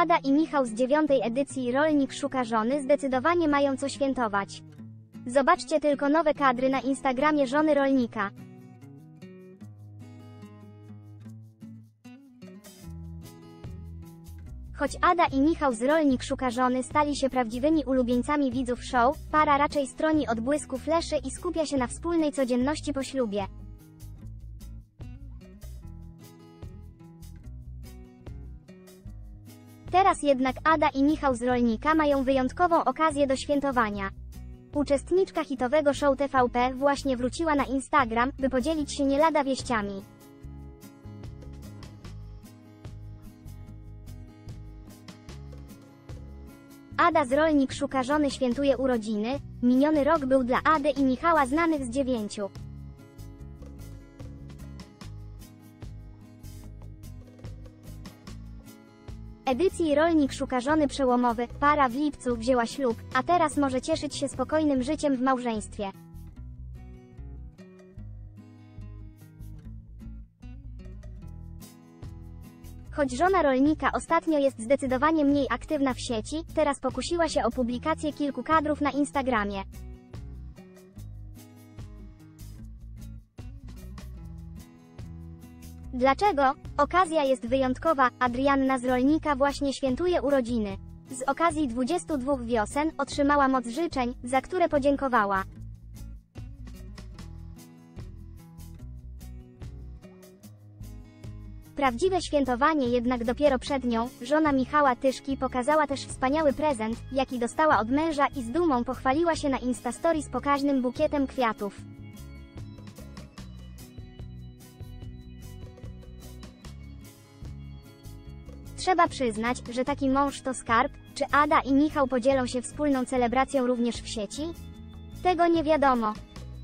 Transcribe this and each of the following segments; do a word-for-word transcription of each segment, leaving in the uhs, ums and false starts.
Ada i Michał z dziewiątej edycji Rolnik szuka żony zdecydowanie mają co świętować. Zobaczcie tylko nowe kadry na Instagramie żony rolnika. Choć Ada i Michał z Rolnik szuka żony stali się prawdziwymi ulubieńcami widzów show, para raczej stroni od błysku fleszy i skupia się na wspólnej codzienności po ślubie. Teraz jednak Ada i Michał z Rolnika mają wyjątkową okazję do świętowania. Uczestniczka hitowego show T V P właśnie wróciła na Instagram, by podzielić się nie lada wieściami. Ada z Rolnik szuka żony świętuje urodziny. Miniony rok był dla Ady i Michała znanych z dziewięciu. Edycji Rolnik szuka żony przełomowy. Para w lipcu wzięła ślub, a teraz może cieszyć się spokojnym życiem w małżeństwie. Choć żona rolnika ostatnio jest zdecydowanie mniej aktywna w sieci, teraz pokusiła się o publikację kilku kadrów na Instagramie. Dlaczego? Okazja jest wyjątkowa. Adrianna z Rolnika właśnie świętuje urodziny. Z okazji dwudziestu dwóch wiosen otrzymała moc życzeń, za które podziękowała. Prawdziwe świętowanie jednak dopiero przed nią. Żona Michała Tyszki pokazała też wspaniały prezent, jaki dostała od męża i z dumą pochwaliła się na Instastory z pokaźnym bukietem kwiatów. Trzeba przyznać, że taki mąż to skarb. Czy Ada i Michał podzielą się wspólną celebracją również w sieci? Tego nie wiadomo.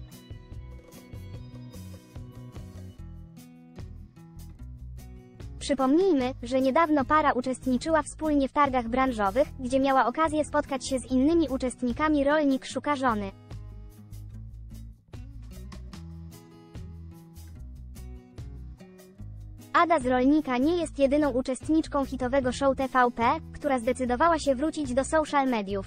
Przypomnijmy, że niedawno para uczestniczyła wspólnie w targach branżowych, gdzie miała okazję spotkać się z innymi uczestnikami Rolnik szuka żony. Ada z Rolnika nie jest jedyną uczestniczką hitowego show T V P, która zdecydowała się wrócić do social mediów.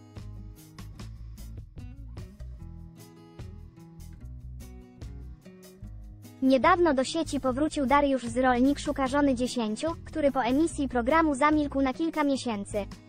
Niedawno do sieci powrócił Dariusz z Rolnik szuka żony dziesięciu, który po emisji programu zamilkł na kilka miesięcy.